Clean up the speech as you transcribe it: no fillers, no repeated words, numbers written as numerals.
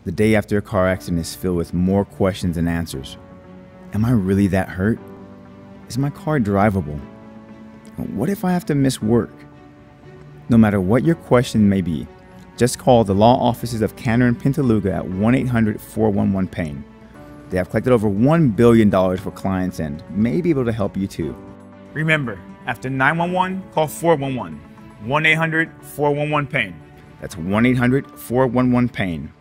The day after a car accident is filled with more questions than answers. Am I really that hurt? Is my car drivable? What if I have to miss work? No matter what your question may be, just call the law offices of Cantor and Pintaluga at 1-800-411-PAIN. They have collected over $1 billion for clients and may be able to help you too. Remember, after 911, call 411. 1-800-411-PAIN. That's 1-800-411-PAIN.